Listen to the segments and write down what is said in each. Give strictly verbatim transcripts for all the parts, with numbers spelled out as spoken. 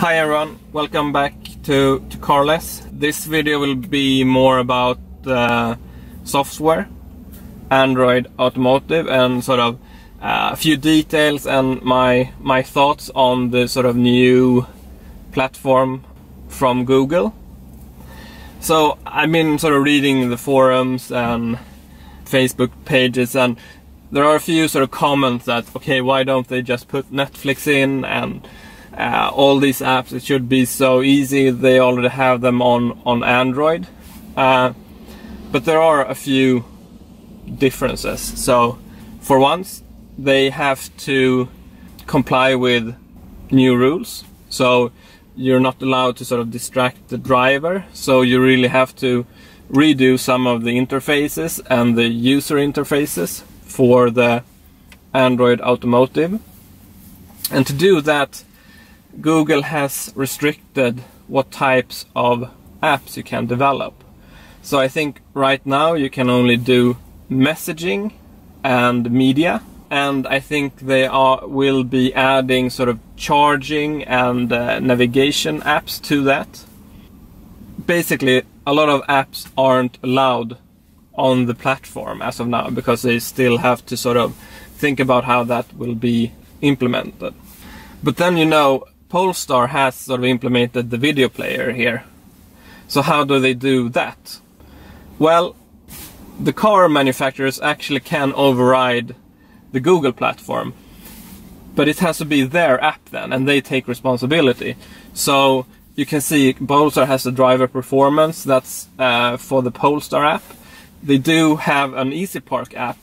Hi everyone, welcome back to, to Carless. This video will be more about uh, software, Android Automotive, and sort of uh, a few details and my my thoughts on the sort of new platform from Google. So I've been sort of reading the forums and Facebook pages, and there are a few sort of comments that, okay, why don't they just put Netflix in and Uh, all these apps, it should be so easy, they already have them on, on Android. Uh, but there are a few differences. So for once, they have to comply with new rules. So you're not allowed to sort of distract the driver. So you really have to redo some of the interfaces and the user interfaces for the Android Automotive. And to do that, Google has restricted what types of apps you can develop. So I think right now you can only do messaging and media, and I think they are will be adding sort of charging and uh, navigation apps to that. Basically, a lot of apps aren't allowed on the platform as of now because they still have to sort of think about how that will be implemented. But then, you know, Polestar has sort of implemented the video player here. So how do they do that? Well, the car manufacturers actually can override the Google platform, but it has to be their app then, and they take responsibility. So you can see Polestar has a driver performance, that's uh, for the Polestar app. They do have an EasyPark app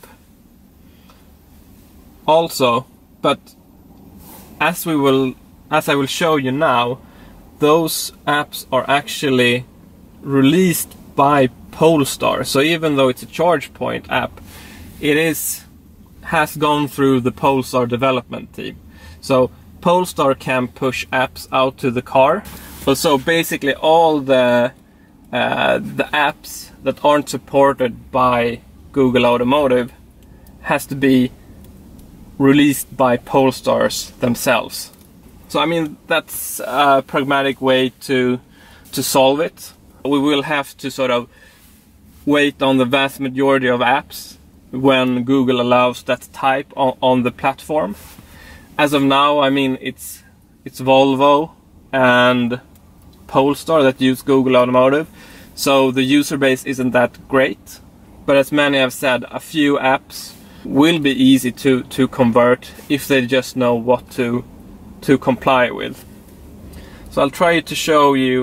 also, but as we will As I will show you now, those apps are actually released by Polestar. So even though it's a ChargePoint app, it is has gone through the Polestar development team. So Polestar can push apps out to the car. So basically all the uh, the apps that aren't supported by Google Automotive has to be released by Polestars themselves. So I mean, that's a pragmatic way to to solve it. We will have to sort of wait on the vast majority of apps when Google allows that type on, on the platform. As of now, I mean, it's it's Volvo and Polestar that use Google Automotive, so the user base isn't that great. But as many have said, a few apps will be easy to to convert if they just know what to to comply with. So I'll try to show you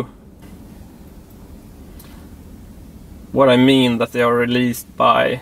what I mean that they are released by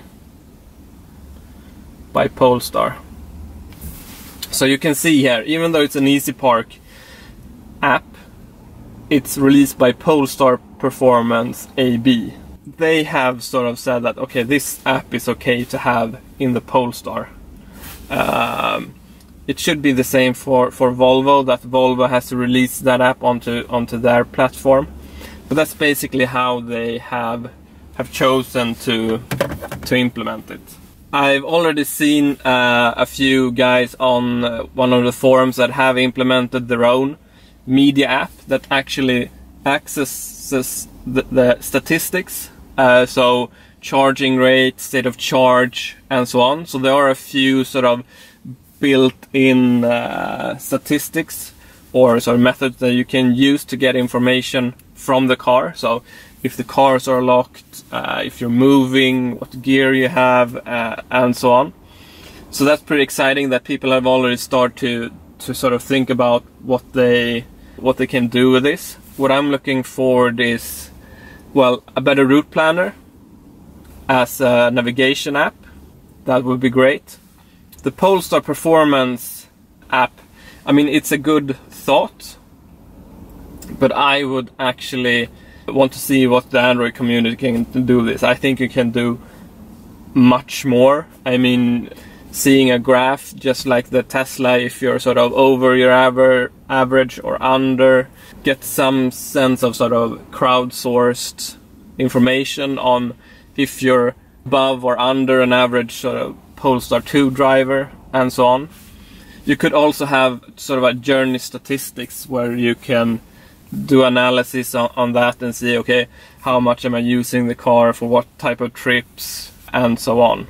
by Polestar. So you can see here, even though it's an EasyPark app, it's released by Polestar Performance A B. They have sort of said that, okay, this app is okay to have in the Polestar. Um, It should be the same for, for Volvo, that Volvo has to release that app onto onto their platform. But that's basically how they have have chosen to to implement it. I've already seen uh, a few guys on uh, one of the forums that have implemented their own media app that actually accesses the, the statistics, uh, so charging rate, state of charge, and so on. So there are a few sort of built-in uh, statistics or sort of methods that you can use to get information from the car. So if the cars are locked, uh, if you're moving, what gear you have, uh, and so on. So that's pretty exciting that people have already started to to sort of think about what they what they can do with this. What I'm looking for is, well, a better route planner as a navigation app. That would be great. The Polestar Performance app, I mean, it's a good thought, but I would actually want to see what the Android community can do this. I think you can do much more. I mean, seeing a graph just like the Tesla, if you're sort of over your aver average or under, get some sense of sort of crowdsourced information on if you're above or under an average sort of Polestar two driver, and so on. You could also have sort of a journey statistics where you can do analysis on, on that and see, okay, how much am I using the car for what type of trips and so on.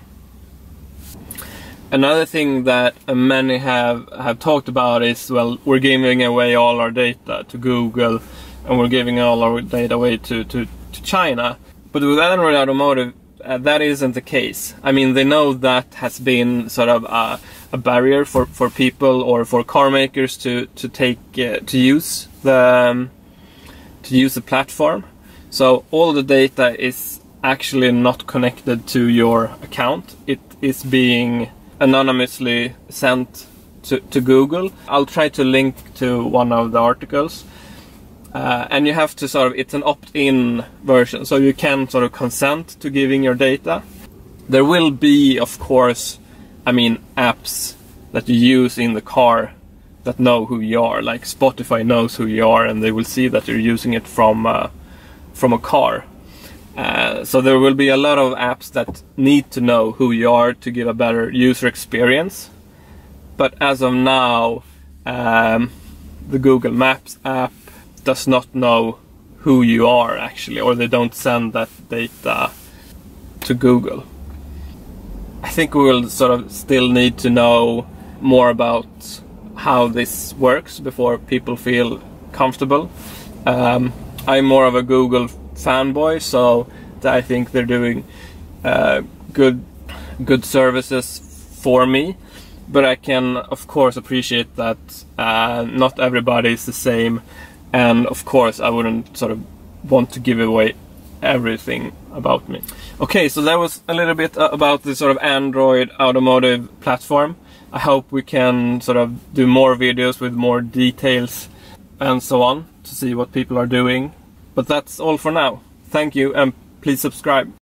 Another thing that many have, have talked about is, well, we're giving away all our data to Google and we're giving all our data away to, to, to China. But with Android Automotive, uh, that isn't the case. I mean, they know that has been sort of a, a barrier for, for people or for car makers to, to take, uh, to use the, um, to use the platform. So all the data is actually not connected to your account. It is being anonymously sent to, to Google. I'll try to link to one of the articles. Uh, and you have to sort of, it's an opt-in version, so you can sort of consent to giving your data. There will be, of course, I mean, apps that you use in the car that know who you are, like Spotify knows who you are and they will see that you're using it from, uh, from a car. Uh, so there will be a lot of apps that need to know who you are to give a better user experience. But as of now, um, the Google Maps app does not know who you are actually, or they don't send that data to Google. I think we will sort of still need to know more about how this works before people feel comfortable. Um, I'm more of a Google fanboy, so I think they're doing uh, good good services for me, but I can of course appreciate that uh, not everybody is the same, and of course I wouldn't sort of want to give away everything about me. Okay, so that was a little bit about the sort of Android Automotive platform. I hope we can sort of do more videos with more details and so on to see what people are doing. But that's all for now. Thank you and please subscribe.